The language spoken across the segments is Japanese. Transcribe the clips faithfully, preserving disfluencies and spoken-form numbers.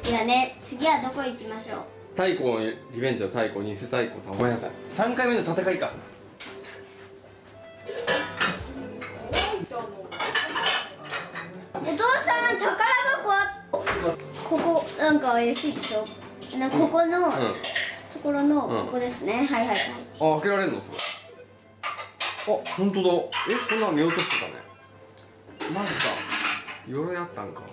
じゃあね、次はどこ行きましょう。 太鼓のリベンジの太鼓、偽太鼓、ごめんなさい。さんかいめの戦いか。 お父さん、宝箱はここなんか怪しいでしょ。なここの、うん、ところの、うん、ここですね。はいはいはい。 あ、開けられるのそれ。あ、本当だ。え、こんなの見落としてたね。マジか。鎧あったんか。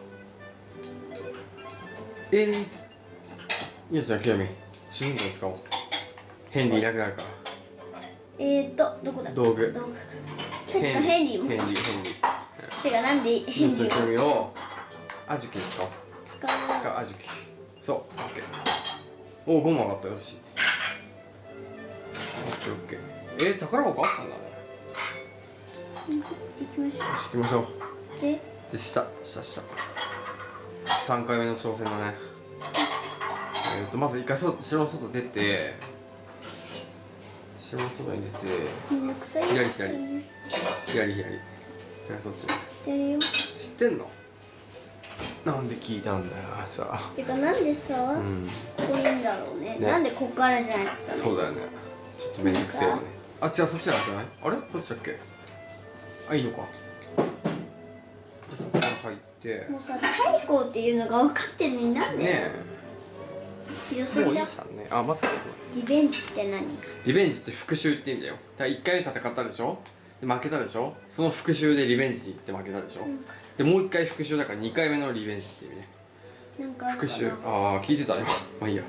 えー、いいやじゃん、清美。主人公使おう。ヘンリーいなくなるから。 えーっと、どこだ。 道具。 道具。確かヘンリーも。 ヘンリー、ヘンリー。 てか、なんでヘンリー。 清美を。アジキに使おう。 使う。 使うアジキ。そう、オッケー。おお、ごま上がったよし。オッケーオッケー。えー、宝箱あったんだね。 行きましょう。 行きましょう。 で、 で、下、下、下。さんかいめの挑戦だね。えっと、まず一回そ城の外出て、城の外に出て、左左、左左、左そっち。知ってるよ。知ってんの？なんで聞いたんだよ、じゃあ。 てか、なんでさ、うん、ここいいんだろうね。なんでここからじゃなくて。 そうだよね。ちょっとめんどくせえよね。あ、違う、そっちなんじゃない？あれ？どっちだっけ？あ、いいのか。そこから入って。もうさ、 太鼓っていうのが分かってんのになんで？ねえ。広すぎだ。もういいじゃんね。 あ、待って。 リベンジって何？ リベンジって復讐って意味だよ。だからいっかいめ戦ったでしょ？で負けたでしょ？その復讐でリベンジって負けたでしょ？うん、でもういっかい復讐だからにかいめのリベンジって意味ね。 なんか復讐。ああ、聞いてた今。まあいいや。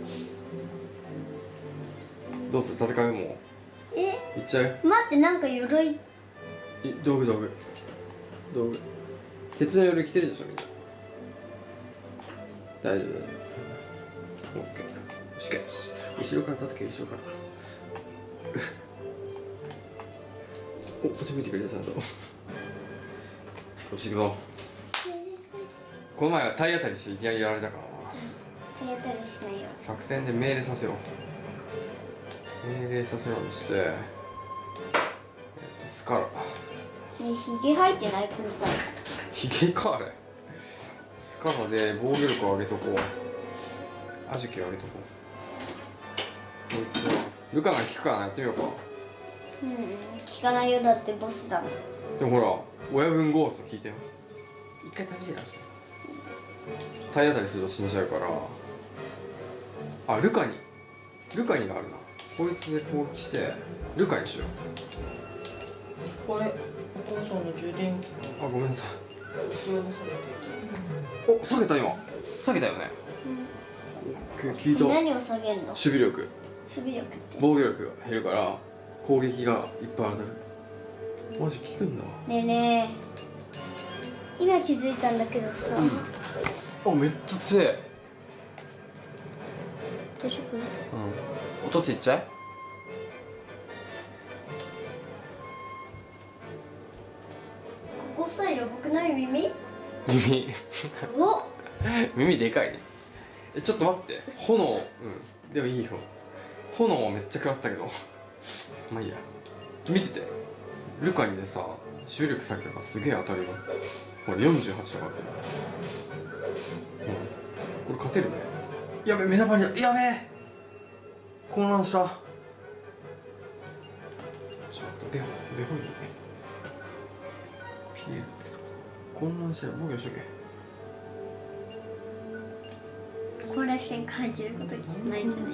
どうする？戦いもう。 え？ いっちゃう？ 待って、なんか鎧。 道具道具。道具。鉄の鎧着てるでしょみんな。大丈夫大丈夫。オッケー。よしけ。後ろから叩け、後ろから。お、こっち向いてくれたちゃんと。よし、行くぞ。この前は体当たりしていきなりやられたからな。 体当たりしないよ。 作戦で命令させよう。命令させようにして、えっと、スカラ。 ねえ、ヒゲ生えてないこの子。 ヒゲかあれ。スカラで防御力を上げとこう。アジキを上げとこう。こいつはルカが効くからやってみようか。 うん、効かないよ。だってボスだもん。 でもほら、親分ゴースト聞いてよ。一回試して出して。体当たりすると死んじゃうから。あ、ルカにルカにがあるな。こいつで攻撃してルカにしよう。 これお父さんの充電器。 あ、ごめんなさい。 後ろに下げて。 お、下げた今。下げたよね。うん、聞いた。 何を下げんの？ 守備力。 守備力って。 防御力が減るから攻撃がいっぱい当たる。マジ効くんだ。 ねえねえ。今気づいたんだけどさ。 うん、あ、めっちゃ強え。 大丈夫？うん。 音ちっちゃい？ ここさ、やばくない？耳？ 耳。 お。 耳でかいね。え、ちょっと待って。炎、うん、でもいいよ。炎めっちゃ食らったけど。まあいいや。見てて。ルカにでさ、守力下げたからすげえ当たるよ。ほら、よんじゅうはちとか当たる。うん。これ勝てるね。やべ、目玉にだ。やべえ混乱した。ちょっと、ベホ、ベホにね。ピエールつけとこう。混乱してる。防御しとけ。 混乱して感じることじゃないんじゃない？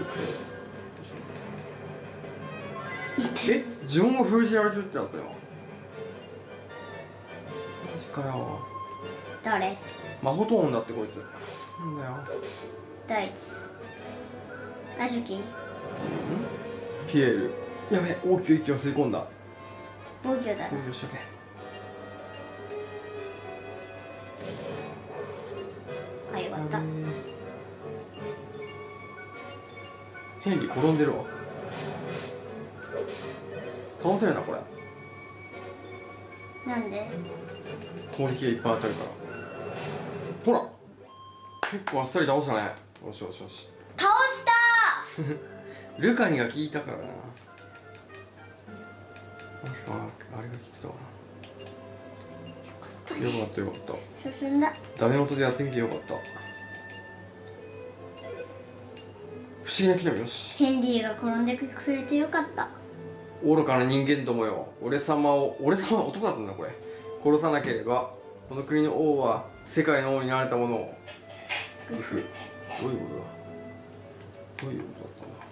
え、呪文が封じられてるってなったよ。マジかよ。 誰？ 魔法トーンだってこいつ。なんだよ。 ダイツ。アジュキン。 ピエール。やべ、大きく息を吸い込んだ。 防御だな。 防御しとけ。 あ、よかった。 ヘンリー転んでるわ。倒せるなこれ。 なんで？ 攻撃がいっぱい当たるから。ほら結構あっさり倒したね。よしよしよし。 倒したールカニが効いたからな。まさかあれが効くとはな。よかったよかった。 進んだ。 ダメ元でやってみてよかった。 不思議な木の実よし。 ヘンリーが転んでくれてよかった。 愚かな人間どもよ、俺様を俺様は男だったんだこれ。殺さなければこの国の王は世界の王になれたものを。グフ。どういうことだどういうことだ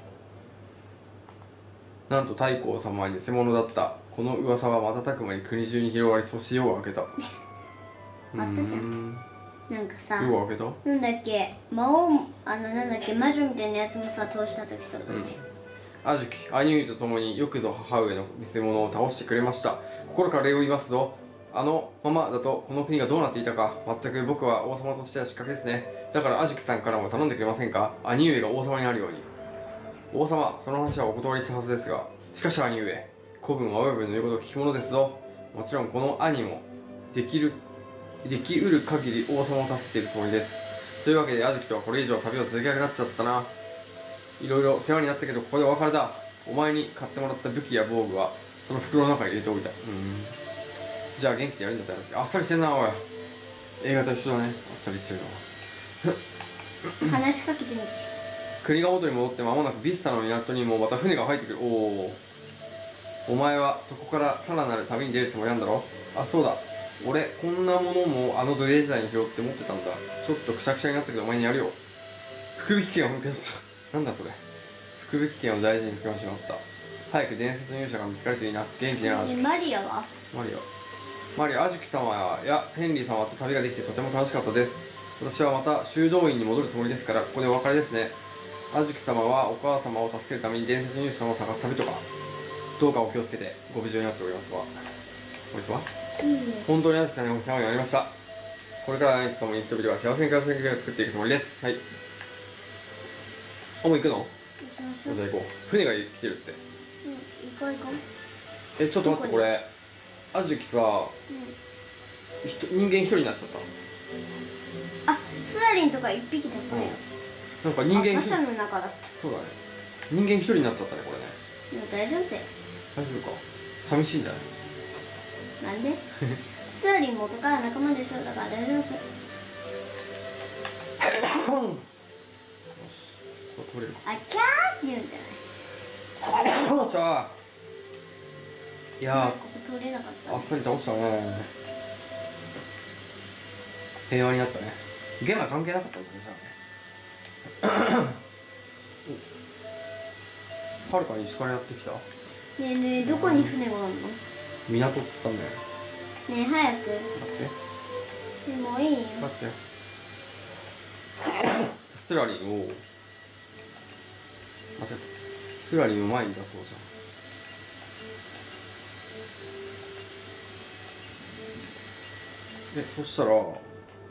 ったんだ。なんと太閤様は偽物だった。この噂は瞬く間に国中に広がり、そして夜を明けた。 あったじゃん。なんかさ、 夜を明けた。 なんだっけ、魔王、あのなんだっけ、魔女みたいなやつもさ、通した時そうだって。 あじき、兄上と共によくぞ母上の偽物を倒してくれました。心から礼を言いますぞ。あのままだとこの国がどうなっていたか、全く僕は王様としては失格ですね。だからあじきさんからも頼んでくれませんか。兄上が王様になるように。王様、その話はお断りしたはずですが、しかし兄上、子分は親分の言うことを聞くものですぞ。もちろんこの兄もできるできうる限り王様を助けているつもりです。というわけであじきとはこれ以上旅を続けなくなっちゃったな。いろいろ世話になったけどここでお別れだ。お前に買ってもらった武器や防具はその袋の中に入れておいた。うん、じゃあ元気でやるんだったら。あっさりしてんなおい。映画と一緒だね、あっさりしてるのは話しかけてみて。 国が元に戻って間もなくビスタの港にもまた船が入ってくる。おお、お前はそこからさらなる旅に出るつもりなんだろ。あ、そうだ、俺こんなものもあの奴隷時代に拾って持ってたんだ。ちょっとくしゃくしゃになったけどお前にやるよ。福引券を受け取った。なんだそれ。福引券を大事に受けましまった。早く伝説の勇者が見つかるといいな。元気でな。 マリアはマリアマリア、アジキ様やヘンリー様と旅ができてとても楽しかったです。私はまた修道院に戻るつもりですから、ここでお別れですね。アジキ様はお母様を助けるために伝説の勇者様を探す旅とか、どうかお気をつけてご無事になっておりますわ。おいつは、うん、本当にアジキさんにお世話になりました。これから何ともに人々が幸せに暮らす世界を作っていくつもりです。はい。あ、もう行くの？じゃあ行こう。船が来てるって。 うん、行こう行こう。 え、ちょっと待って、これアジキさ、うん、人間一人になっちゃった。 あ、スラリンとか一匹ですね、 うん、なんか人間一人の中だった。 そうだね、人間一人になっちゃったね、これね。 でも大丈夫だよ。 大丈夫か。寂しいんじゃない？ なんでスラリン元から仲間でしょ、だから大丈夫。よし、これ取れる。 あ、キャーって言うんじゃない？ よっしゃー。いやー、 ここ取れなかった、ね、 あっさり倒したね。平和になったね。ゲームは関係なかったんだね、じゃあね。はるかに石からやってきた。ねえねえ、どこに船があるの？ 港って言ったんだよ。 ねえ、早く。 待って。 でもいいよ。 待って。スラリンを間違えた。スラリンを前に出そうじゃん。で、そしたら待って、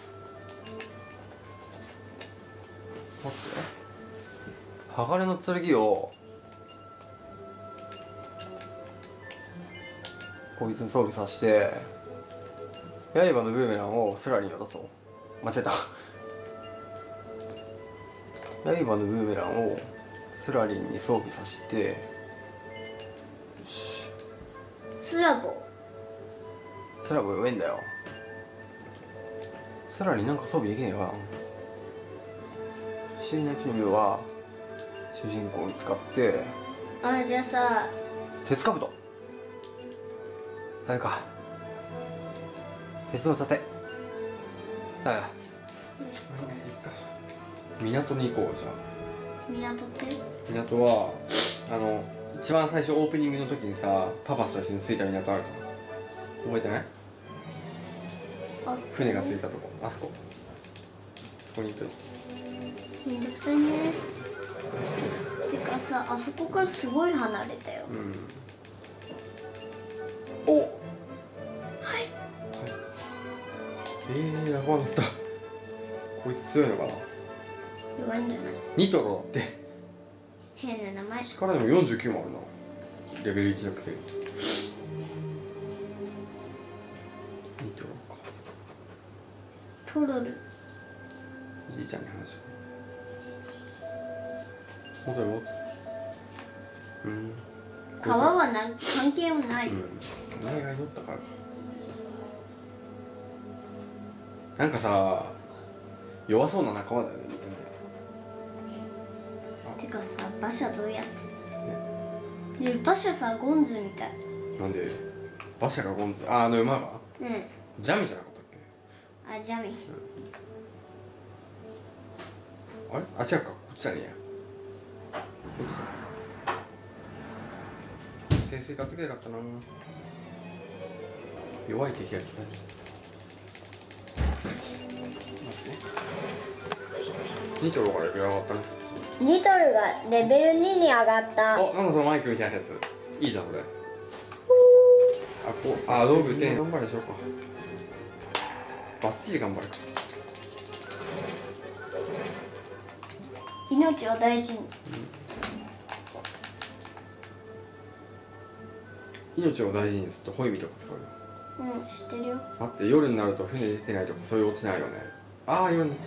鋼の剣をこいつに装備させて、刃のブーメランをスラリンに渡そう。間違えた。刃のブーメランをスラリンに装備させて、よし。 スラボスラボ弱いんだよ。さらになんか装備できねえかな。不思議な木の実は主人公に使って、 あ、じゃあさ、 鉄兜ダメか。鉄の盾ダメだ。港に行こう。じゃあ港って港はあの一番最初オープニングの時にさ、パパスと一緒に着いた港あるじゃん。覚えてない？船が着いたとこ、あそこ。そこに行くの。 めんどくさいね。てかさ、あそこからすごい離れたよ。 うん。お。はい。 はい。 えー、やばかった。こいつ強いのかな。 弱いんじゃない？ ニトロだって。 変な名前。 力でもよんじゅうきゅうもあるな。レベルいちのくせに。ニトロか。 トロル。 じいちゃんに話を。戻る戻る。うん。 川はな関係もない。うん。 お前が祈ったからか。なんかさ、弱そうな仲間だよね。 ててかさ、馬車どうやってね、馬車さ、ゴンズみたい。 なんで馬車がゴンズ、あ、あの馬がねジャミじゃなかったっけ？ え、あ、ジャミ、 あれ、あ、違うか、こっちじゃねえや。こっちだ。先生買ってくれよかったな。弱い敵が来たね。ニトロがレベル上がったね。 ニトルがレベルにに上がったあ、なんだそのマイクみたいなやつ。いいじゃんそれ。あ、こう、あ、道具て頑張るでしょうか。バッチリ頑張るか。 命を大事に。 命を大事にするとホイミとか使うよ。 うん、知ってるよ。 待って、夜になると船出てないとかそういうオチないよね。ああ、夜になった。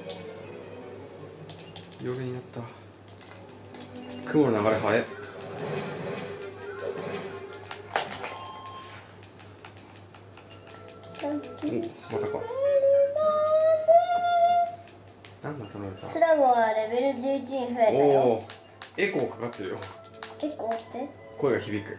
夜になった。雲の流れ早い。お、またか。なんだその歌。 スラモはレベルじゅういちに増えたよ。 おお、エコーかかってるよ。 エコーって声が響く。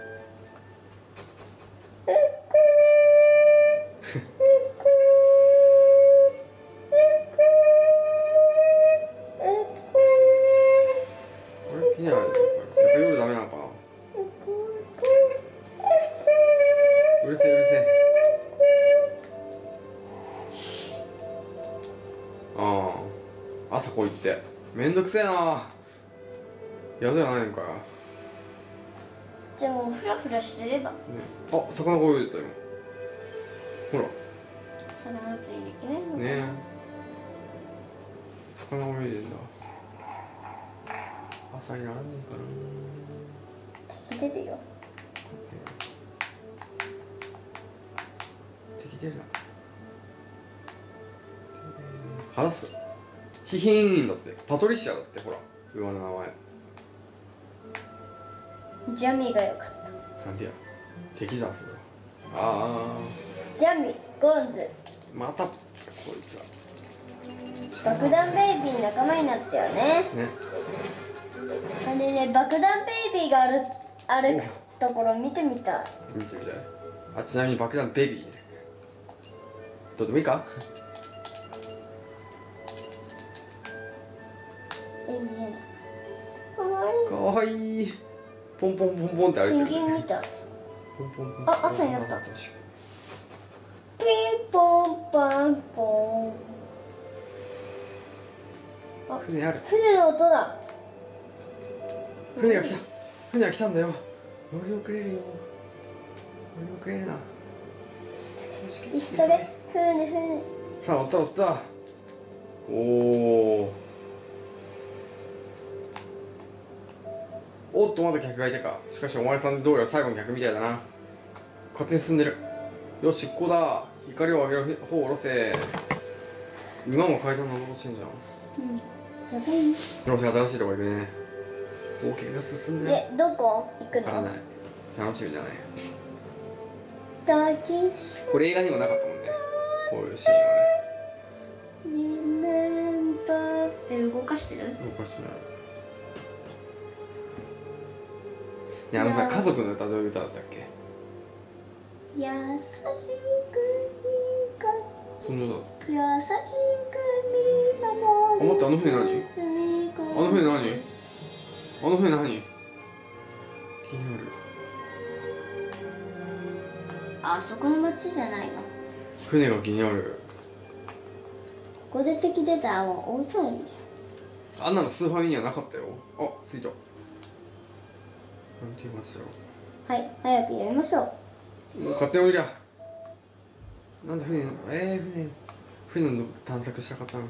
これ気になる。やっぱ夜ダメなのかな。うるせえうるせえ。ああ、朝こう行ってめんどくせえな。宿やないんかよ。 じゃあもうフラフラしてれば、 ね、あ、魚が泳いでた今。ほら魚ついてきないのかな。 ねえ、魚泳いでんだ。朝にならねえかな。 敵出るよ。 敵出るな。話すヒヒーンだって。パトリシアだって。ほら馬の名前。 ジャミがよかった。 なんでや、敵だそれは。あジャミ、ゴンズ、 あ、またこいつは爆弾ベイビー仲間になったよね。 ね。 なんでね、爆弾ベイビーがある歩くところ見てみたい。 見てみたい。あ、ちなみに爆弾ベビーね。どうでもいいか。 え、見えない。かわいい。 かわいい。ポンポンポンポンって歩いてる、ね。 ペンギンみたい。 ポンポンポン。 あ、朝になった確かに。 ピンポンパンポン。あ、 船ある。 船の音だ。 船が来た。船が来たんだよ。乗り遅れるよ。乗り遅れるな。 急げ、船船。 さあ乗った乗った。おお。おっとまだ客がいたか。しかしお前さんどうやら最後の客みたいだな。勝手に進んでる。よし出航だ。怒りを上げる方を下ろせ。馬も階段登ろうとしてんじゃん。 うん。やばい。 よし新しいとこ行くね。冒険が進んでる。 で、どこ行くの？ わからない。楽しみだね。 抱きしこれ映画にもなかったもんね。こういうシーンはね。 リメンバー。え、動かしてる？ 動かしてない。ね、あのさ、家族の歌どういう歌だったっけ？ 優しくそんな歌だっ優しく見守る。 あ、待ってあの船何？あの船何？あの船何？気になる。 あそこの町じゃないの？ 船が気になる。 ここで敵出たらもう大騒ぎ。 あんなのスーファミにはなかったよ。あ、着いた。なんていう街だろはい、早くやりましょう。 う。勝手に降りりゃ。なんで船の、えー、船船の探索したかったの。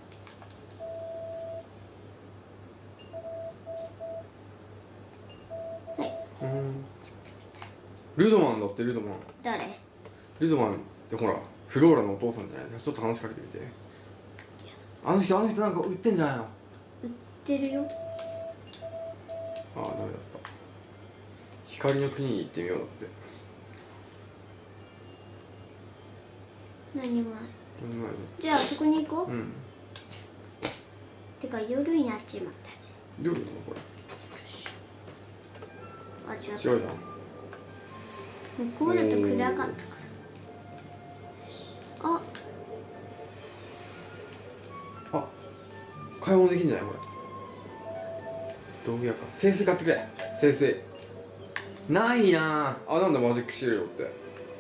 はい。 うん。ルドマンだってルドマン。 誰？ ルドマンってほらフローラのお父さんじゃない。ちょっと話しかけてみて。あの人あの人なんか売ってんじゃないの。 売ってるよ。 ああダメだった。光の国に行ってみようだって。 何もない。 何もないね。 じゃあそこに行こう。 うん。 てか夜になっちまったぜ。 どういうことこあ、違った。 れ違うじゃん。 向こうだと暗かったから。あ、 あ、買い物できんじゃないこれ。道具屋か。清水買ってくれ。清水ないなあ。あ、なんだマジックシールドって。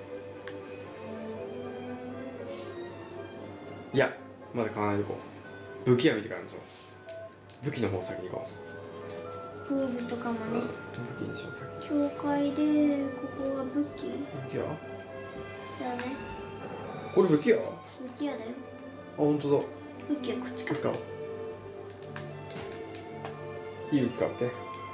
いや、まだ買わないでいこう。武器屋見てからにしよう。武器の方先に行こ防具とかもう。 ね。 武器にしよう先。 教会で、ここは武器。 武器屋？ じゃあね。 これ武器屋？あ、 武器屋だよ。 本当だ。 武器はこっちか。 武器買おう。いい武器買って。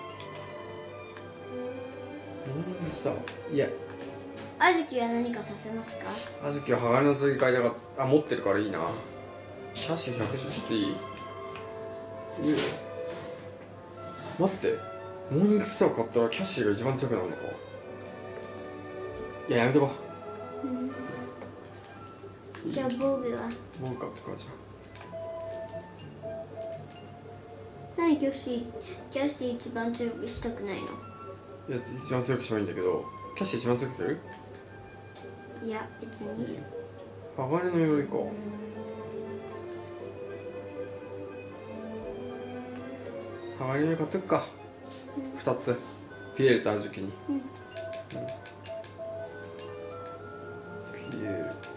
何さ、いや。 あずきは何かさせますか？ あずきは鋼の剣買いたかった。あ、持ってるからいいな。キャッシュひゃくじゅうちょっといい？いいよ。待って、モーニングスター買ったらキャッシュが一番強くなるのか。いや、やめとこうん、じゃあ防具はう。もう買ってからじ何？キャッシーキャッシー一番強くしたくないの？ ゃん。いや、一番強くしてもいいんだけど、キャッシュ一番強くする？ いや別にいいよ。鋼の鎧か。鋼の鎧買っとくか。二、うん、つ。ピエールとアジュキに。 うん。 うん、ピエ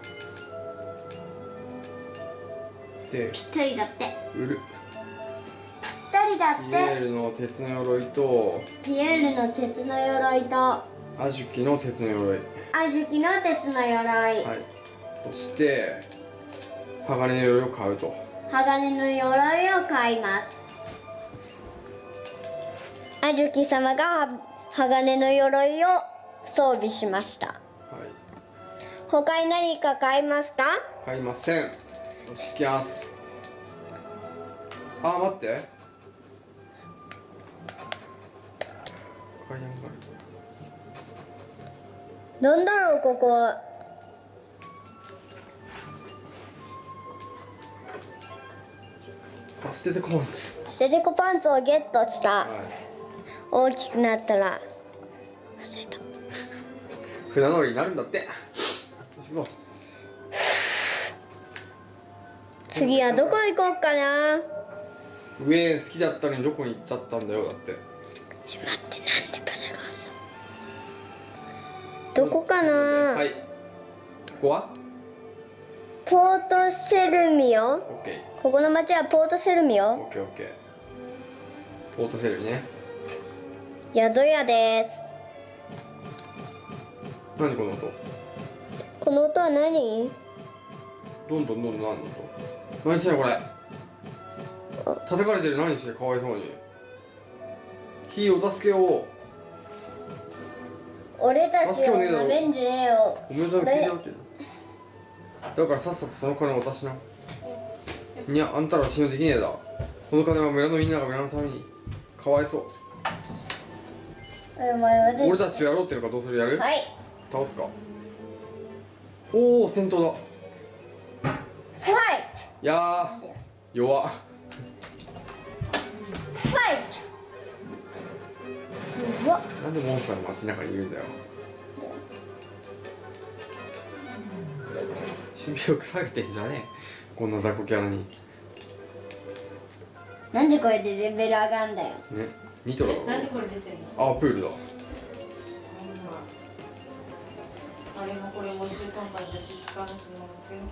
ール。で。 ぴったりだって。 売る。 ぴったりだって。 ピエールの鉄の鎧と。 ピエールの鉄の鎧と。 アジュキの鉄の鎧。 あずきの鉄の鎧。はい。 そして鋼の鎧を買うと。 鋼の鎧を買います。あずき様が鋼の鎧を装備しました。はい。他に何か買いますか？ 買いません。よし、きます。あ、待って。階段がある。 なんだろうここ。 あ、捨ててこパンツ。 捨ててこパンツをゲットした。はい、大きくなったら忘れた。 船乗りになるんだって。よし、行こう。 次はどこ行こうかな。 ウェーン好きだったのにどこに行っちゃったんだよ。だって。 待って、なんで場所があるの？どこかな。 はい。ここはポートセルミオ。 オッケー。 ここの町はポートセルミオ。 オッケーオッケー。ポートセルミね。 宿屋です。 何この音？ この音は何？ どんどんどんどん何の音？何してんのこれ？叩かれてる。何してかわいそうに。火を助けよう。 俺たちをなめんじゃねえよ。 おめえだけ聞いてやってる。だからさっさとその金を渡しな。いや、あんたらは信用できねえだ。この金は村のみんなが村のために。かわいそう。俺たちとやろうっていうのか。どうする？やる？ はい。 倒すか。おお、戦闘だ。 ファイいやー、弱っ。 ファイト。弱っ。 なんでモンスターの街中にいるんだよ。守備力下げてんじゃねえ。こんな雑魚キャラに。 なんでこれでレベル上がんだよ。 ね、ニトロだろ。 なんでこれ出てんの？ あ、プールだ。 あれもこれもじゅうトンパンだし、機関士のすよ。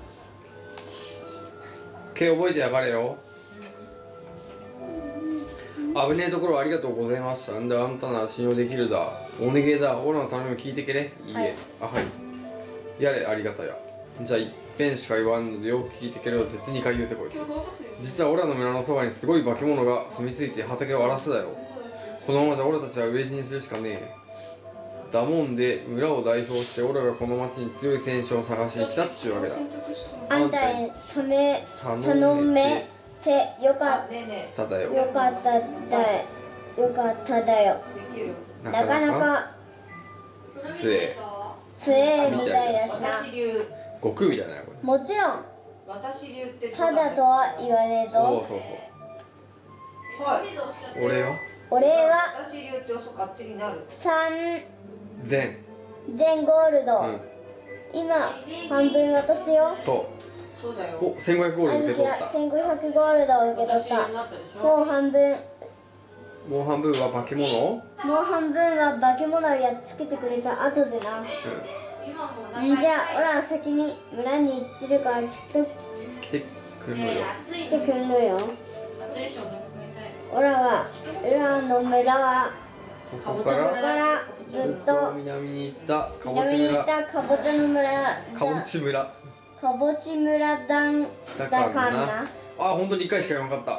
K 覚えてやがれよ。危ねえところありがとうございました。んであんたなら信用できるだ。お願いだ。俺の頼みを聞いてけれ。いいえ、はい、あ、はい。やれ、ありがたや。じゃあ一遍しか言わんのでよく聞いてければ絶にか言うてこいつ。実は俺らの村のそばにすごい化け物が住み着いて畑を荒らすだよ。このままじゃ俺たちは飢え死にするしかねえ。だもんで村を代表して俺がこの町に強い戦士を探しに来たっちゅうわけだ。 あんたにため頼めてよかっただよ。よかっただよ。よかっただよ。なかなか強え強えみたいだしな。 悟空みたいなこれ。 もちろん私流ってただとは言わねえぞ。 そうそうそう。 俺は俺は私流って遅勝手になる。 さん全ぜんゴールド、 うん、 今半分渡すよ。 そうそうだよ。 おせんごひゃくゴールド受け取っあずきはた。 せんごひゃくゴールドを受け取った。もう半分もう半分は化け物。 もう半分は化け物をやっつけてくれた後でな。 うんんじゃあオラは先に村に行ってるからきっと来てくるのよ。 来てくるのよ。オラはオラの村はここかここかららずずっっとと南に行ったかぼち南に行っ村。 たかぼちゃの村かぼち村かぼち村だんだだかからな。 な。 あ、本当にいっかいしか言わなかった。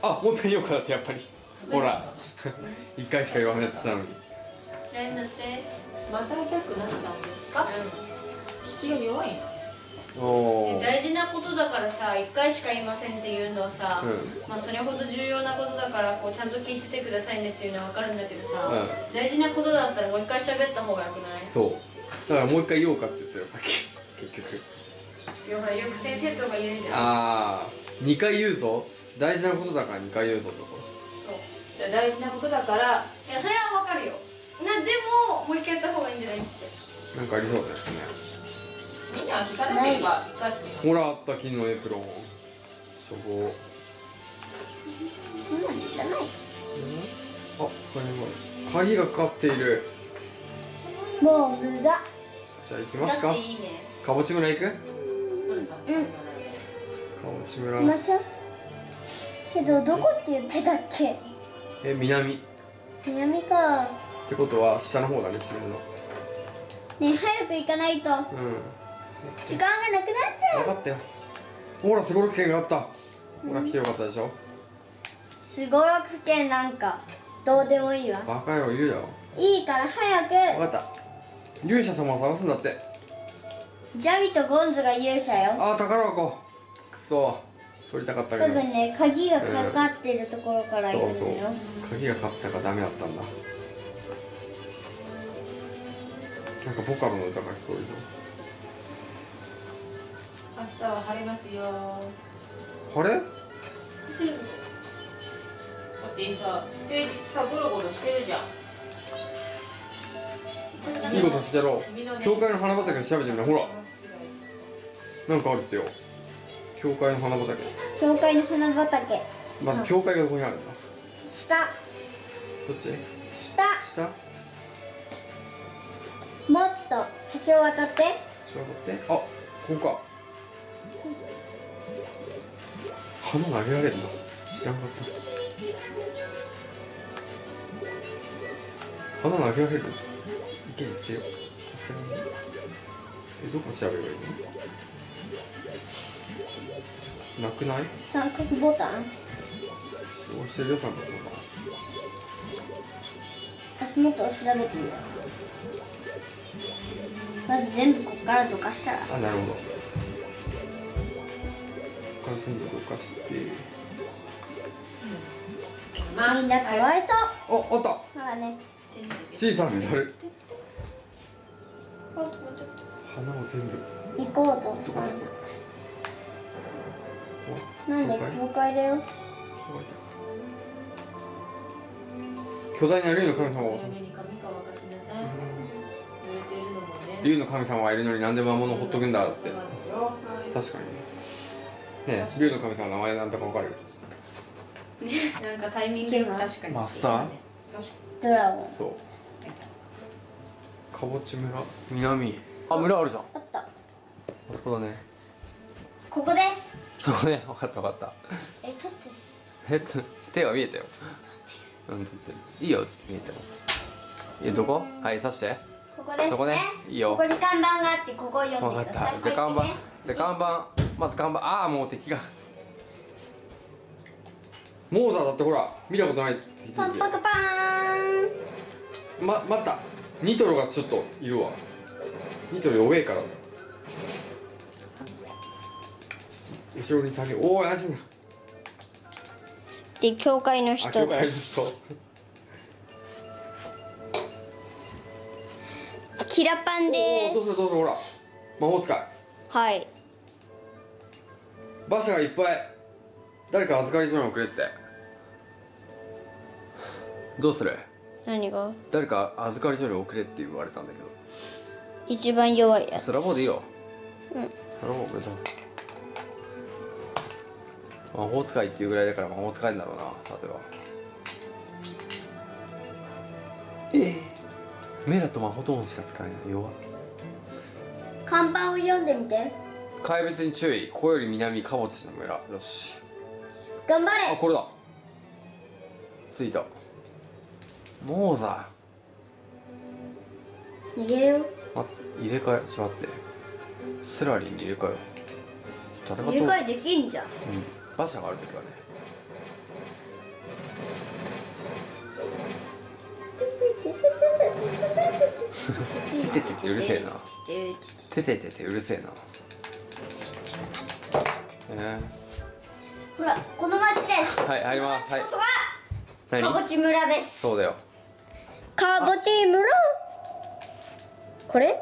あ、もう一回言おうかなってやっぱり。ほらいっかいしか言わないって言ってたのに。 何だってまた痛くなったんですか？引きが弱いの。 おー大事なことだからさ、いっかいしか言いませんっていうのはさ、 うんまあそれほど重要なことだからこうちゃんと聞いててくださいねっていうのは分かるんだけどさ、 う大事なことだったらもう一回喋った方がよくない？ そうだからもう一回言おうかって言ったよさっき結局。 いやほらよく先生とか言うじゃん。 ああにかい言うぞ。大事なことだからにかい言うぞとこ。 じゃあ大事なことだから。 いやそれは分かるよな。でももう一回やった方がいいんじゃないって。 なんかありそうだよね。 みんな聞かなければ聞かして。 ほらあった金のエプロン。処方。 そんなのいらない。 あ、これも鍵がかかっている。 もう無駄。 じゃあ行きますかだって。いいね。 かぼち村行く？かそれさ。 うんぼち村行き。ましょう。けどどこって言ってたっけ？ え、南。っ南か。 てことは下の方だね、地図の。 ねえ早く行かないとうん。 時間がなくなっちゃう。 分かったよ。ほら、すごろく券があった。ほら、来てよかったでしょ。 すごろく券なんかどうでもいいわ。 バカ野郎いるよ。 いいから早く。 分かった。勇者様を探すんだって。 ジャミとゴンズが勇者よ。 あー、宝箱。くそ。取りたかったけ多ど。 分ね鍵がかかってるところからいるのよ。 そうそう。鍵がかかってたからダメだったんだ。なんかボカロの歌が聞こえるぞ。 明日は晴れますよ。 あれ？ だってさ、平日さゴロゴロしてるじゃん。 いいことしてやろう。教会の花畑で調べてみな。ほら、なんかあるってよ。教会の花畑。 教会の花畑。 まず教会がどこにあるんだ。 下どっち？ 下。 下？ もっと橋を渡って。 下がって。あ、ここか。花投げられるの？知らなかった。花投げられる？池に捨てよう。さすがに。え、どこ調べればいいの？なくない？ 三角ボタン。 押してるよ、さんのボ足元を調べてみよう。まず全部ここからどかしたら。 タン。あ、なるほど。ここから全部動かして。 みんなかわいそう。 あ、あったほらね。 小さなメダル。 あ、止まっちゃった。 花を全部行こうとしたどかす。これ。 なんで教会教会だよ。 巨大な竜の神様を。 早めに髪乾かしなさい。濡れてるのもね。 竜の神様はいるのになんで魔物をほっとくんだって。確かにね。ねえ、竜の神様の名前なんだかわかる？ なんかタイミングよく確かに。 マスター？ ドラゴン。 そう。かぼち村南。あ、村あるじゃん。 あった。 あそこだね。 ここです。 そこね、分かった分かった。 え、撮ってる。 えっと、手は見えたよ。うん、撮ってる。いいよ、見えたよ。え、どこ？はい、刺して。 ここですね。 そこねいいよここに看板があって、ここを読ん分かっでください。 た。じゃあ看板、 入ってねじゃあ看板、まず看板。ああ、もう敵が。モーザーだってほら、見たことない。 パンパカパーン。 ま、待った。ニトロがちょっといるわ。ニトロ弱えから。後ろに下げ、おお、安心だ。 で、教会のあ、 人教会のです。 人。 キラパンおでお、どうぞす。 どうぞ、ほら。魔法使い。 はい。 馬車がいっぱい。誰か預かり状をくれって。 どうする？ 何が？ 誰か預かり処理送れって言われたんだけど。 一番弱いやつ。 スラボでいいよ。 うん。 スラボ別に魔法使いっていうぐらいだから魔法使いんだろうな、さては。ええー、メラと魔法トーンしか使えない。弱っ。 看板を読んでみて。 怪物に注意。ここより南カボチの村。よし。 頑張れ。 あ、これだ。着いた。モーザ逃げよう。 あ、入れ替えしまって。スラリンに入れ替えよう。戦入れ替えできんじゃん。 うん、馬車があるときはね。ててててうるせえな。ててててうるせえな。えー、ほらこの町です。 はい、入ります。はい。 カボチ村です。 そうだよ。 カボチ村。これ？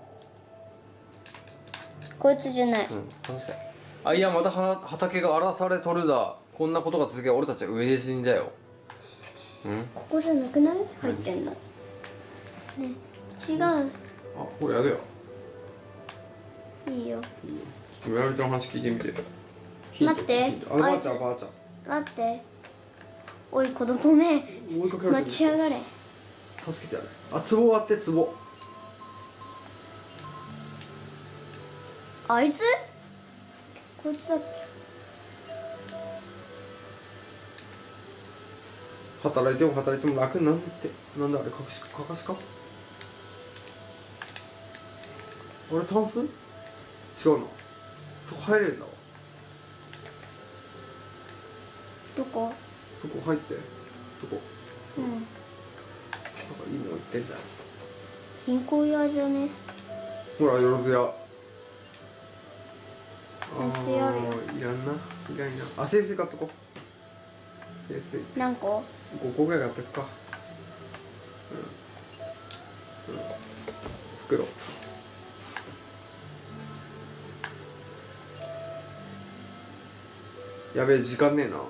こいつじゃない。 うん、話せ。あ、いや、また畑が荒らされとるだ。こんなことが続け、俺たちは飢え死にだよ。うん？ ここじゃなくない？入ってんの。ね、違う。あ、 これやだよ。 いいよ。 いいよ。村人の話聞いてみて。 待って。 あ、ばあちゃん、ばあちゃん。 待って。おい、子供め。 追いかけられてる。 待ち上がれ。 助けてやれ。あ、壺割って壺。 あいつ？こいつだっけ？ 働いても働いても楽になんだって。なんだあれ、かかしかかかしかあれ、タンス違うな。そこ入れるんだわ。 どこ？ そこ入って。そこ。 うん。 なんかいいもん言ってんじゃん。 銀行屋じゃね？ ほら、よろずや。 先生あるよ。 いらんな。いらんな。あ、清水買っとこう。清水。 何個？ ごこぐらい買っとくか。うん。うん。袋。やべえ、時間ねえな。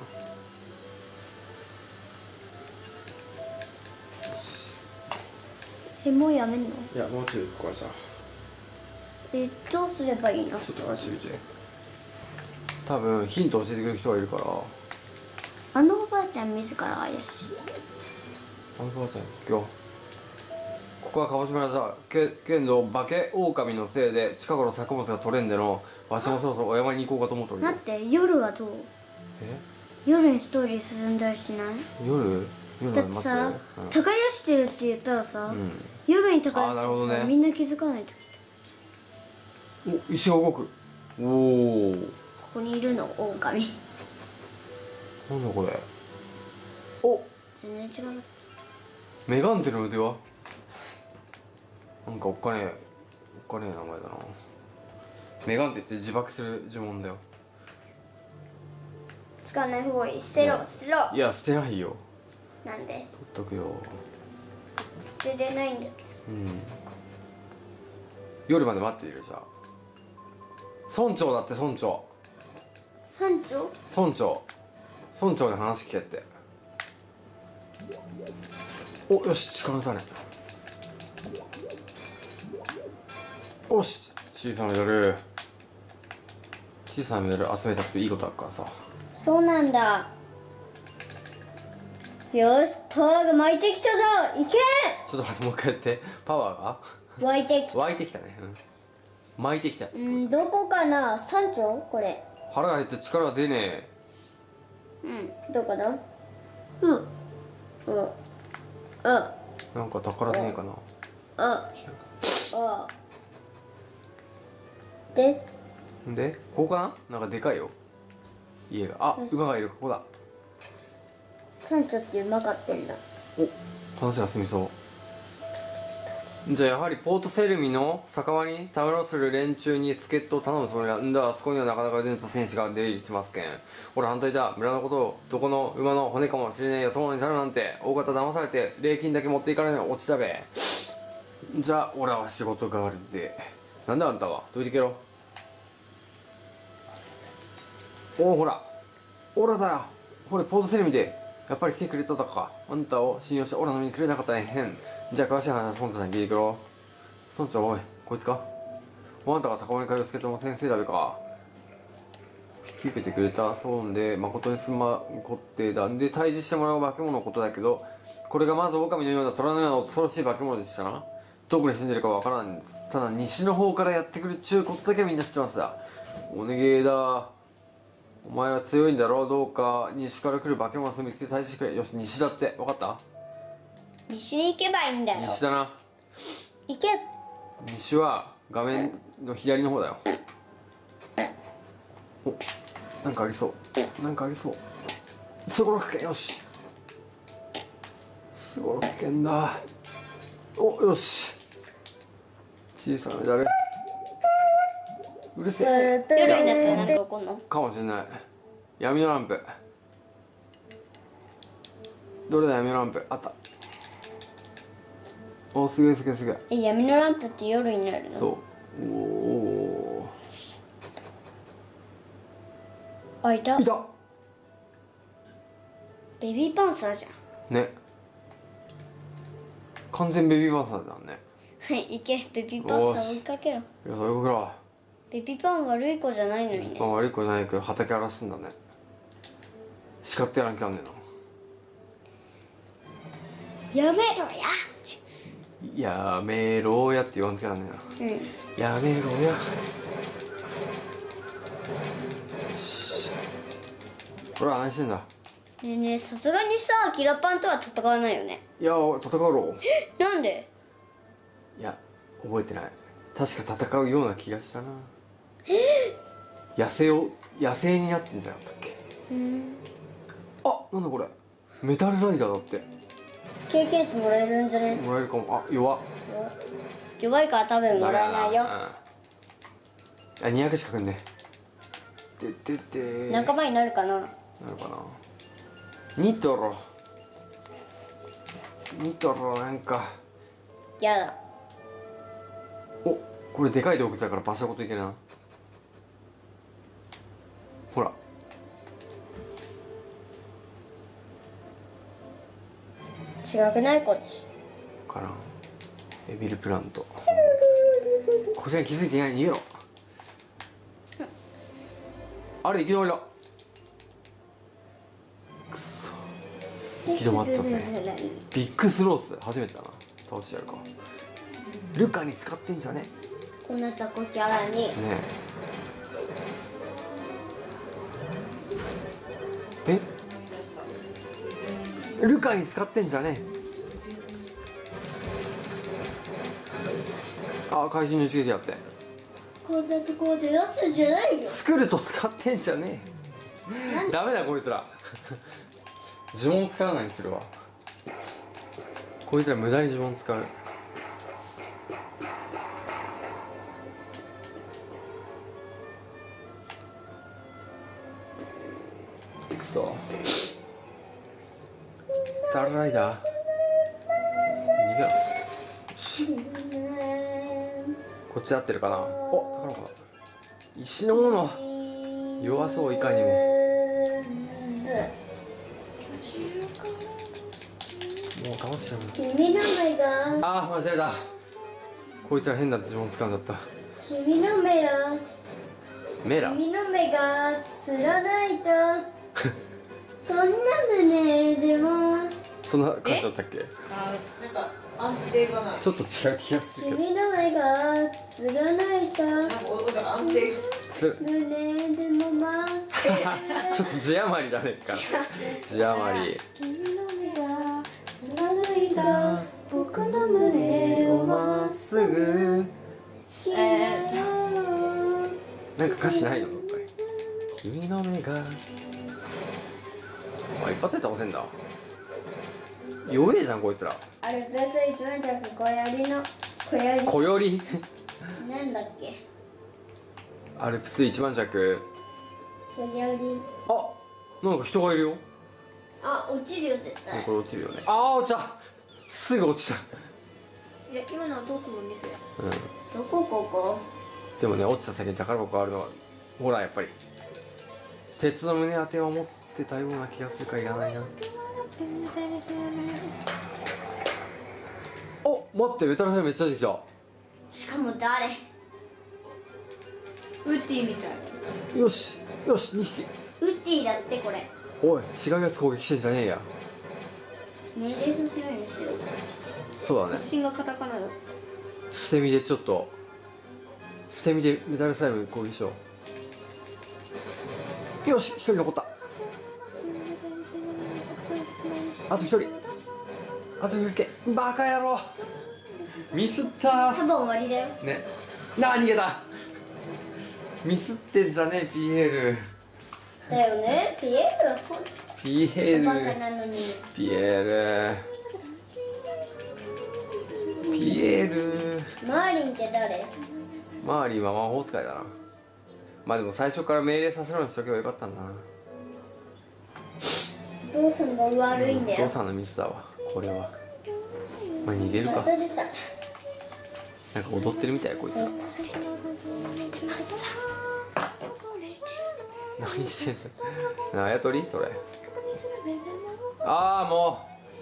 え、もうやめんの？ いや、もうちょいここはさ。 え、どうすればいいの？ ちょっと貸してみて。多分ヒント教えてくれる人がいるから。 あのおばあちゃん自ら怪しい。 あのおばあちゃん今日ここは鹿児島じゃけけんど化け狼のせいで近頃作物が取れんでのわしもそろそろお山に行こうかと思っておるよ。 待って、夜はどう？ え、 夜にストーリー進んだりしない？ 夜夜だってさ、 うん、 耕してるって言ったらさ、 うん、 夜に耕してあーなるほどね。 みんな気づかないとき。 お、石が動く。おお、 ここにいるの狼。 なんだこれ。お、 全然違う。 メガンテの腕輪。なんかおっかねえおっかねえ名前だな。メガンテって自爆する呪文だよ。 使わない方がいい。捨てろ、 ね、 捨てろ。 いや、捨てないよ。 なんで？ 取っとくよ。 捨てれないんだけど。 うん。夜まで待っているじゃん。村長だって、村長。 村長？ 村長。村長に話聞けって。お、よし、力の種。おし、小さな夜。小さなメダル集めたっていいことあるからさ。 そうなんだ。よし、パワーが湧いてきたぞ。いけ。 ちょっと待って、もう一回やって。パワーが湧いてきた。 湧いてきたね。うん。巻いてきたやつ。 うん、どこかな。山頂？これ。 腹が減って力が出ねえ。 うん、どこだ？うん。うん。うん。 なんか宝出ねえかな。 あ。あ。で。 で、ここかな。なんかでかいよ。家が。あ、馬がいる。ここだ。 山頂って馬飼ってんだ。 お、話が進みそう。じゃあやはりポートセルミの酒場にたむろする連中に助っ人を頼むつもりなんだ。あそこにはなかなか出た戦士が出入りしますけん。俺反対だ。村のことをどこの馬の骨かもしれないよそのに頼むなんて大方騙されて礼金だけ持っていかれない落ちたべ。じゃあ俺は仕事代わりで。なんだあんたは。どいてけろ。おお、ほら。オラだよ。これポートセルミでやっぱり来てくれたとか。あんたを信用してオラ飲みにくれなかったら変。じゃあ詳しい話は村長さんに聞いてくろ。村長、おい、こいつか。おあんたが坂本海之助とも先生だべか。引き受けてくれたそうで誠にすまんこってだんで退治してもらう化け物のことだけど、これがまず狼のような虎のような恐ろしい化け物でしたな。どこに住んでるかわからんです。ただ西の方からやってくるっちゅうことだけはみんな知ってますだ。お願えだ。お前は強いんだろう。どうか西から来る化け物を見つけて退治してくれ。よし、西だって。分かった？ 西に行けばいいんだよ。 西だな。 行け。 西は画面の左の方だよ。お、なんかありそう。なんかありそう。すごろくけん、よし。すごろくけんだ。お、よし。小さなメダル。うるせえ。 夜になったらなんか起こんの？ かもしれない。闇のランプ。どれだ、闇のランプ。あった。お、すげえすげえすげえ。 え、闇のランプって夜になるの？ そう。おお。 あ、いた。 いた。 ベビーパンサーじゃん。 ね。完全ベビーパンサーだね。 はい、行け。ベビーパンサー追いかけろ。 いや、そういうことか。 ベビーパン悪い子じゃないのにね。 まあ、悪い子じゃないけど畑荒らすんだね。叱ってやらんきゃあんねえな。やめろや。 やめろやって言わんきゃあんねうん。 な。やめろや。よし。ほら、安心だ。 ねえねえ、さすがにさ、キラパンとは戦わないよね。 いや、戦うろう。 なんで？ いや、覚えてない。確か戦うような気がしたな。野生を野生になってんじゃなかったっけ。 うん。 あ、なんだこれ。メタルライダーだって。 経験値もらえるんじゃね？ もらえるかも。あ、弱っ。 弱いから多分もらえないよ。 うん、あ、にひゃくしかくんね。ででで仲間になるかな？ なるかな。ニトロニトロなんかやだ。 お、これでかい洞窟だから場所ごといけるな。ほら、 違くない？こっちからん。エビルプラント。こちらに気づいていない。逃げろ。あれ、行き止まりだ。くそ、行き止まったぜ。ビッグスロース初めてだな。倒してやるか。ルカに使ってんじゃねこんな雑魚キャラに。 ねえ。え、ルカに使ってんじゃねえ。あ、会心の一撃やって。 こんなところでやつじゃないよ。 スクルト使ってんじゃねえ。ダメだこいつら。呪文使うのにするわ。こいつら無駄に呪文使う。くそ。ダルライダー逃げろ。よし、こっち合ってるかな。お、宝箱だ。石のもの弱そう、いかにも。もう倒しちゃう。 君の目がああ、間違えた。こいつら変な呪文使うんだった。 君の目がメラ君の目が貫いたそんな胸でもそんな歌詞だったっけ。 あ、なんか安定がない。 ちょっと違う気がするけど。 君の目が貫いたなんかおだから安定。 つ胸でもまっすぐちょっと字余りだねか字余り。 君の目が貫いた僕の胸をまっすぐえなんか歌詞ないのどっかに。君の目が、あ、一発で倒せんだ。弱えじゃんこいつら。 あれプラス一番弱小槍の小槍小よりなんだっけ。 アルプス一番弱。 小槍。 あ、なんか人がいるよ。 あ、落ちるよ絶対。 これ落ちるよね。ああ、落ちた。すぐ落ちた。 いや今のはトースの店。 うん。 どこここ。 でもね、落ちた先に宝箱があるのはほらやっぱり鉄の胸当てを持ってたような気がするからいらないな。 お、待って、メタルサイムめっちゃ出てきた。 しかも誰？ ウッディみたい。 よしよし、にひき。 ウッディだってこれ。 おい、違うやつ攻撃してんじゃねえや。 命令させないようにしろ。 そうだね。 芯がカタカナだ。 捨て身でちょっと捨て身でメタルスライム攻撃しよう。よし、一人残った。あと一人、あと一人け。バカ野郎、ミスった多分終わりだよ。 ね。なあ、逃げた。ミスってんじゃねえ、ピエール。 だよね、ピエールはほんピエーバカルなのに。 ピエールピエール。 マーリンって誰？ マーリンは魔法使いだな。まあでも最初から命令させるようにしとけばよかったんだな。 お父さんが悪いんだよ。 お父さんのミスだわ、これは。まあ逃げるか。 また出た。 なんか踊ってるみたい、こいつ。 してますさ。 何してんの。あやとりそれ。ああ、も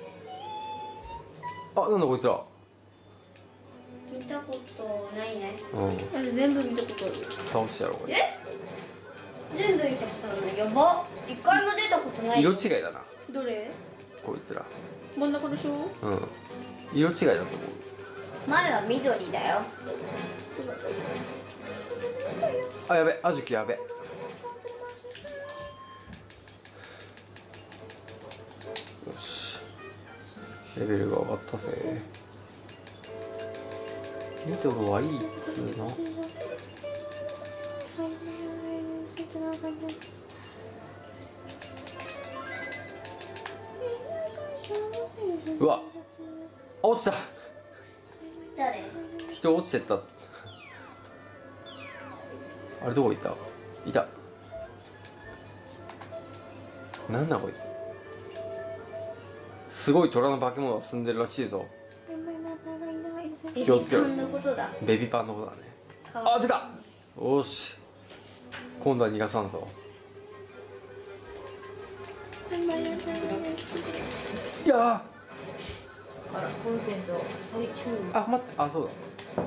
う。あ、なんだこいつら。 見たことないね。 うん、 私全部見たことある。 倒してやろう、これ。 え？全部見たことあるの？やば。一回も出たことない。 色違いだな、 どれ？ こいつら。 真ん中の章？ うん、色違いだと思う。 前は緑だよ。 あ、やべ、アジキやべ。よし、レベルが上がったぜ。ミドルはいいっつうの。うわ、あ、落ちた。 誰？ 人落ちてった。あれどこ行った？いた。なんだこいつ。すごい虎の化け物が住んでるらしいぞ。気をつけろ。 ベビーパンのことだ。 ベビーパンのことだね。あ、出た。よし、今度は逃がさんぞ。いやー、 あら、コンセント最中。 あ、待って、あ、そうだ。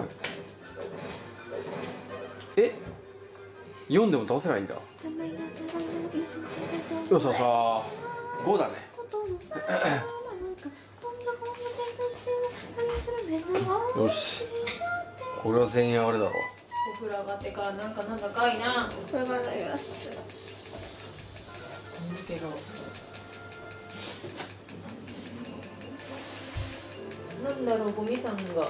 え、よんでも倒せないんだ。よっしゃさあ、ごだね。よし、これは全員上がるだろう。 お風呂上がってからなんかなんだかいな。 これからなります。 けどなんだろう、ゴミさんが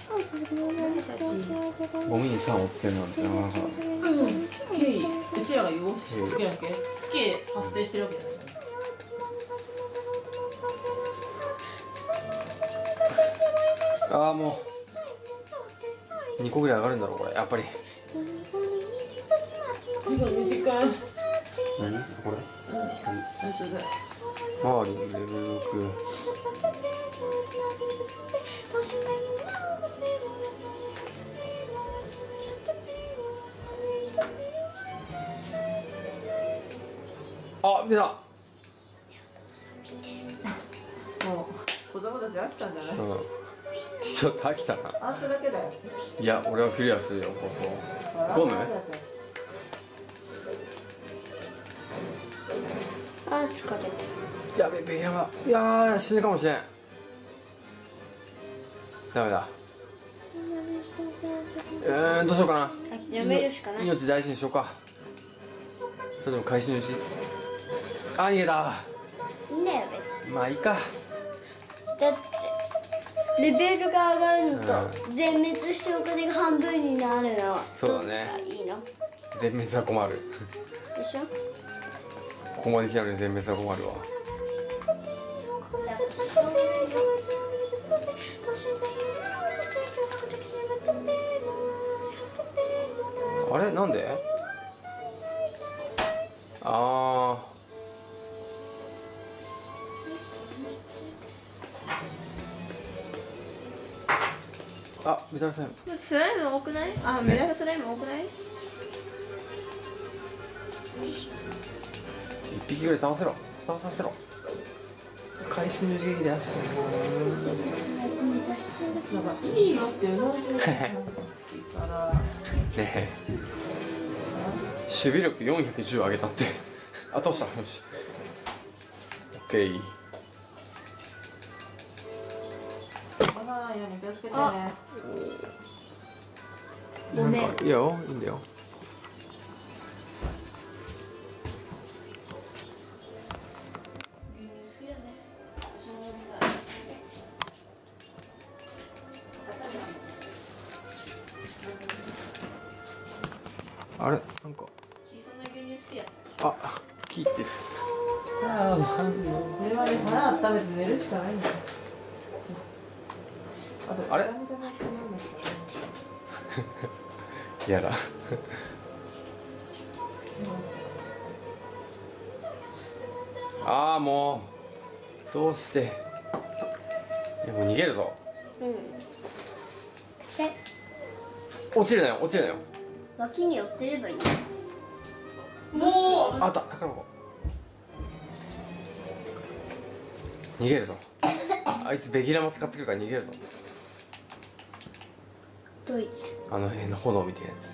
ゴミにさんをつけるなんてなかなか。 うん、経緯うちらが言おうしてるわけだっけ。スケ発生してるわけじゃない。 ああ、もうにこぐらい上がるんだろう、これやっぱり。 今にじかん。 何これ。 うん、ありがとうございます。 マーリンレベルろく。あ、出た。 もう子供たち飽きたんじゃない。 うん、ちょっと飽きたな。 あんただけだよ。 いや、俺はクリアするよ、ここ。ゴム。 あー、疲れた。 やべえ、ベギラマ。いやー、死ぬかもしれん。ダメだ。えー、どうしようかな。 諦めるしかない。 命大事にしようか。それでも会心のうち。あ、逃げた。 いいんだよ別に。 まあいいか。 だってレベルが上がるのと全滅してお金が半分になるのはどっちがいいの？ 全滅は困る。 でしょ。 ここまで来たのに全滅は困るわ。あれ、なんで？ああ。あ、メタルスライム。 スライム多くない？あ、メダルスライム多くない？ 一匹ぐらい倒せろ。倒させろ。 会心の一撃で足をなんかいいよっていうのからねえ守備力よんひゃくじゅう上げたってあ倒したよし OK 落さないように気をつけてね。 ごめんなんかいいよいいんだよあれなんかあ聞いてるああ、それはね、腹温めて寝るしかないんだよ。 あれやらああもうどうしていやもう逃げるぞうんして落ちるなよ落ちるなよ脇に寄ってればいい。 もうあった宝箱逃げるぞあいつベギラマ使ってくるから逃げるぞドイツ。 あの辺の炎みたいなや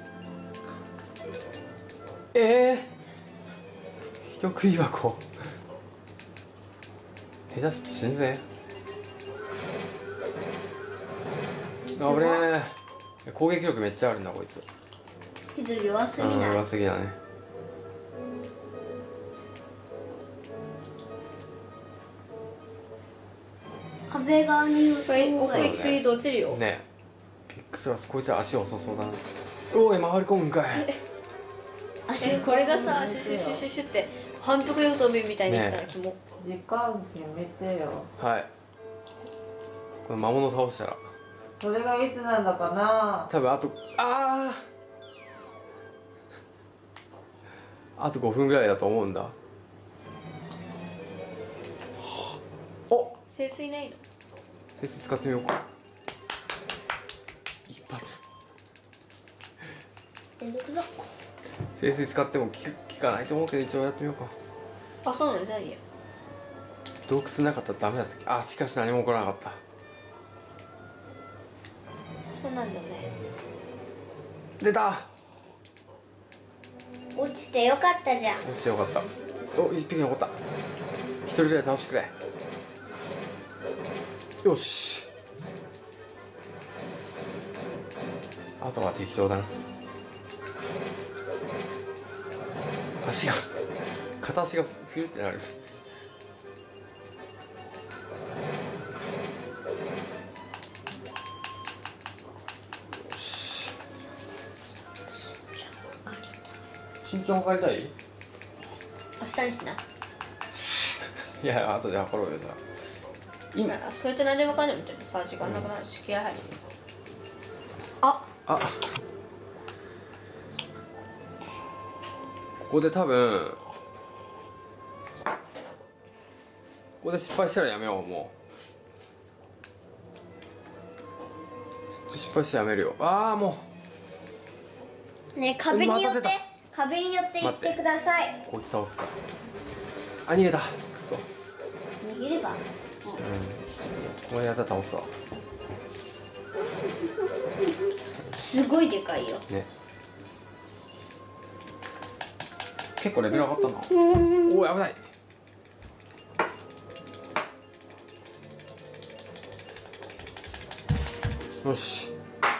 つええー、人食い箱下手すと死ぬぜあぶねえ攻撃力めっちゃあるんだこいつけど弱すぎうんない。 弱すぎだね壁側に寄ったこれ方がいい。 奥行き過ぎると落ちるよ。 ねえピックスはこいつら足遅そうだなおい回り込むんかい足えこれがさシュシュシュシュシュって反復横跳びみたいになったらキモ。 時間決めてよ。 はいこの魔物倒したらそれがいつなんだかな。 多分あとあああとごふんぐらいだと思うんだお清水ないの？ 清水使ってみようか一発出てくぞ。 清水使っても効く効かないと思うけど一応やってみようかあそうなのじゃあいいや。 洞窟なかったらダメだったっけあしかし何も起こらなかったそうなんだよね。 出た落ちてよかったじゃん。 落ちてよかったお一匹残った一人ぐらい倒してくれよしあとは適当だな足が片足がフィルってなるよし身長測りたい明日にしな。 いや後で測ろうよじゃあ今あそうやって何でもかんでも言ってるとさ時間なくなるし気合入る。ああここで多分ここで失敗したらやめようもうちょっと失敗してやめるよああもね壁によってまた出た壁によって行ってください。 うこいつ倒すからあ逃げたくそ逃げれば。 うんこれやったら倒すわすごいでかいよ。 ね結構レベル上がったなうんおい危ないよし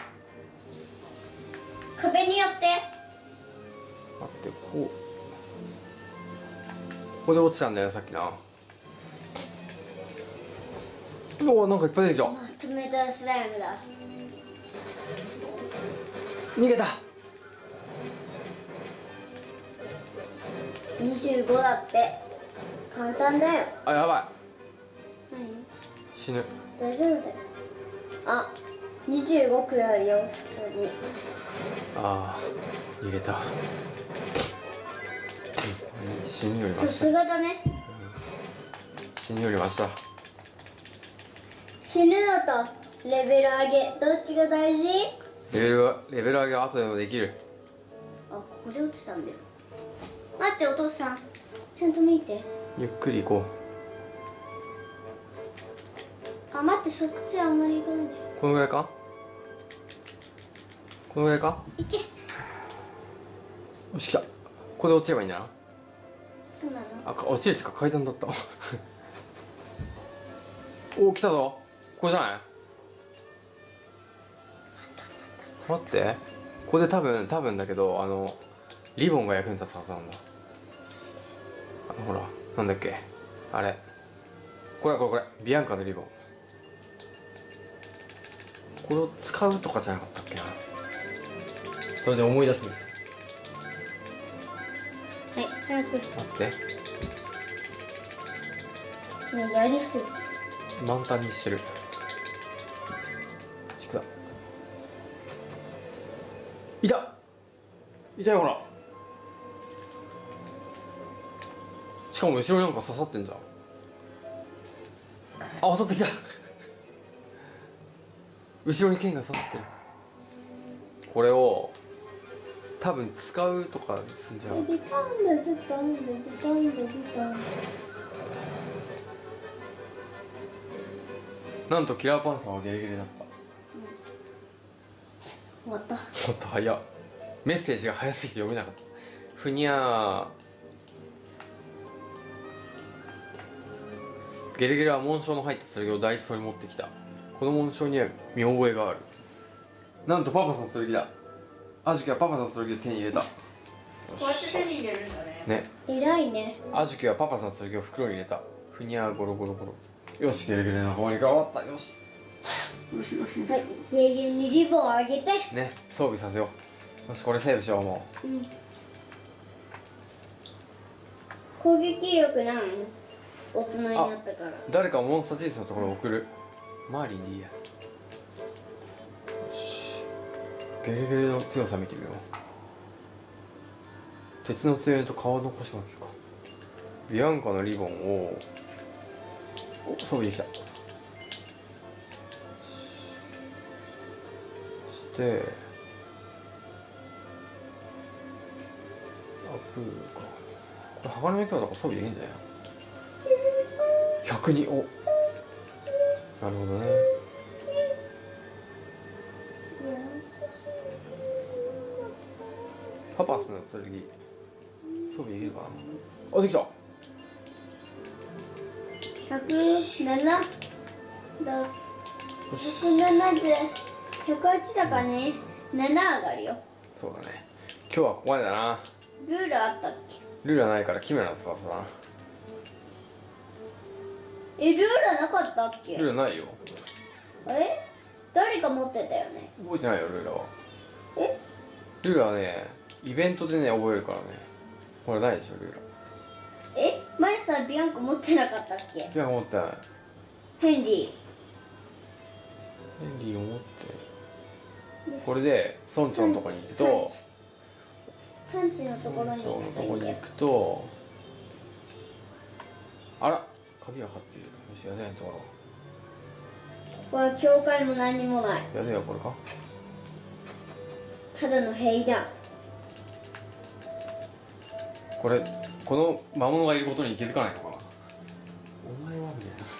壁によって。 待ってこうここで落ちたんだよさっきなうわなんかいっぱい出てきたまとめたスライムだ。 逃げたにじゅうごだって簡単だよ。 あやばい何死ぬ大丈夫だよ。あにじゅうごくらいよ普通に。 あー逃げた死ぬよりまさしたすがだね。 死ぬよりました死ぬのとレベル上げどっちが大事？ レベルはレベル上げは後でもできるあここで落ちたんだよ。待ってお父さんちゃんと見て。 ゆっくり行こあ、待って、そっちあんまり行かないで。 このぐらいか、このぐらいか。 いけ。 よし、来た。ここで落ちればいいんだな。 そうなの。 あ、落ちるっていうか階段だったおお、来たぞ。ここじゃない。待って、ここで多分多分だけど、あのリボンが役に立つはずなんだ。あのほら、なんだっけあれ、これこれこれビアンカのリボン。これを使うとかじゃなかったっけな。それで思い出す。 はい、早く。 待って、 もうやりすぎ。 満タンにしてる。宿だ。いたいたよ、ほら。しかも後ろになんか刺さってんじゃん。あ、当たってきた後ろに剣が刺さってる。これを多分使うとかすんじゃん。 ビタンでビタンでビタンでビタンで。 なんとキラーパンサーはゲレゲレだった。 終わった。 もっと早っ。メッセージが早すぎて読めなかった。ふにゃー。ゲレゲレは紋章の入った剣を大地層に持ってきた。この紋章には見覚えがある。なんとパパさんの剣だ。あじきはパパさんの剣を手に入れた。 こうやって手に入れるんだね。 ね。 偉いね。 あじきはパパさんの剣を袋に入れた。ふにゃーゴロゴロゴロ。よし、ゲレゲレの仲間に加わった。よし。 はい、ゲーゲーにリボンをあげて。 ね、装備させよう。よし、これセーブしよう。もう。うん。攻撃力なん大人になったから。 誰かモンスターチーズのところを送る。マーリンでいいや。よし、ゲレゲレの強さ見てみよう。鉄の強いと川の腰巻きか。ビアンカのリボンをお装備できた。してアプーか。これ鋼の強度とか装備できるんじゃないの。ひゃくに、お、なるほどね。パパスの剣装備できるかな。あ、できた。 ひゃくななだ。ひゃくななでひゃくはちだからね、なな上がるよ。 そうだね。今日はここまでだな。 ルールあったっけ。 ルールはないからキメラの翼だな。 え、ルールなかったっけ。 ルールないよ。 あれ、誰か持ってたよね。 覚えてないよ、ルールは。 え、 ルールはね、イベントでね覚えるからね。これないでしょ、ルール。 え、前さビアンコ持ってなかったっけ。 いや、持ってない。 ヘンリヘンリーを持ってこれで村長のとこに行くと、 産地のところに村長の行くといいんだよ。 とこに行くと、あら、鍵がかかっている。よし、やだやんところ。 ここは教会も何にもない。 やだよ、これか。 ただの塀だ。 これ、この魔物がいることに気づかないのかな。お前はみたいな。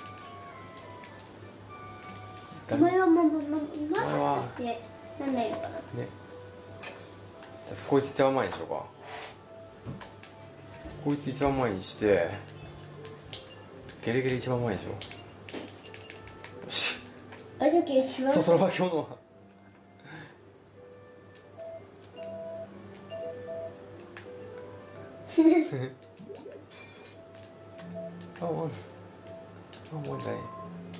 お前はもうままさかってなんないのかな。 ね。じゃあこいつ一番前にしようか。こいつ一番前にしてゲレゲレ一番前にしよう。よし。 あ、じゃあ一番。 そう、その化け物はあ、ワンあ、ワンじゃない。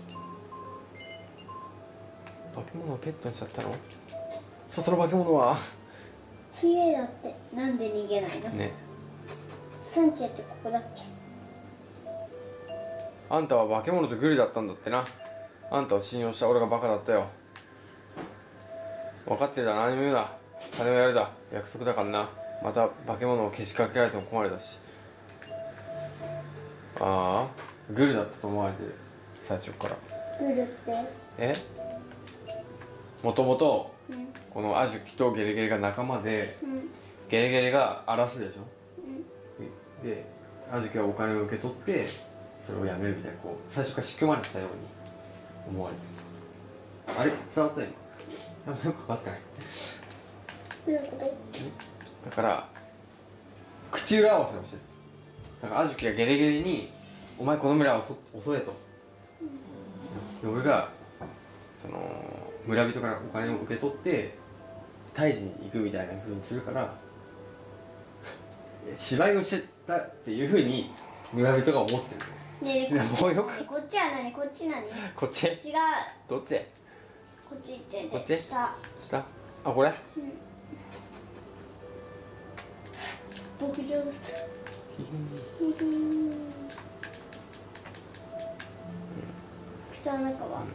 化け物をペットにしちゃったの。そう、その化け物はヒエだって。なんで逃げないの。 ね。 産地ってここだっけ。 あんたは化け物とグルだったんだってな。あんたを信用した俺がバカだったよ。分かってるだ、何も言うな。金はやるだ、約束だからな。また化け物をけしかけられても困るだし。ああ、グルだったと思われてる、最初から。 グルってえ、もともとうんこのアジュキとゲレゲレが仲間で、 うんゲレゲレが荒らすでしょ。 うん。 でアジュキはお金を受け取ってそれをやめるみたいな、こう最初から仕組まれてたように思われてる。あれ伝わった今。あんまよくかかってない。 どういうこと？ だから口裏合わせをしてる。だからあじきがゲレゲレに「お前この村を襲え」と、うん、俺がその村人からお金を受け取って退治に行くみたいな風にするから芝居をしてたっていう風に村人が思ってる。 ねえ、 もうよくこっちは何？こっち何？ こっち違う。 どっちこっち行ってこっち下。 下あ、これ、 うん、牧場だった。草の中は、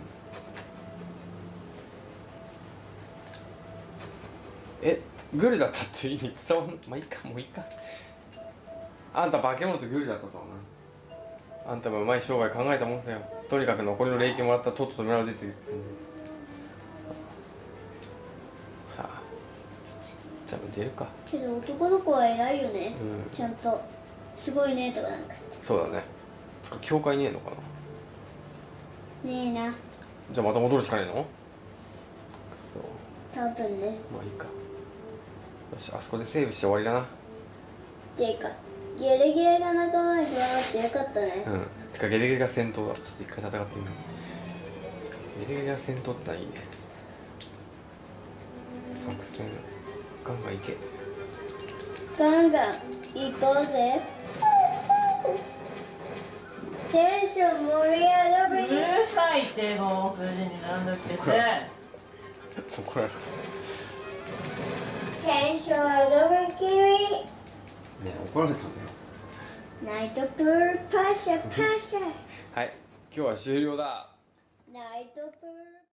うん、え、グルだったっていう意味伝わん、まあいいか、もういいか。あんた化け物とグルだったとはな。あんたもうまい商売考えたもんさよ。とにかく残りの霊気もらったらとっとと村を出てるって感じ。はあ、じゃあ出るか。 けど男の子は偉いよね、 うん、 ちゃんとすごいねとかなんかそうだね。教会ねえのかな。 ねえな。 じゃあまた戻るしかねえの？ 多分ね。 まあいいか。よし、あそこでセーブして終わりだな。 っていうかゲレゲレが仲間に加わってよかったね。 うん。つかゲレゲレが先頭だ。ちょっと一回戦ってみよう。ゲレゲレが先頭ってのはいいね。作戦ガンガンいけ。 ガンガン行こうぜ。テンション盛り上がる。 うるさいってもうくじになんだってて。 怒られる。 テンション上がるきり。 ね、怒られたんだよ。 ナイトプールパシャパシャ。 はい、今日は終了だ。 ナイトプール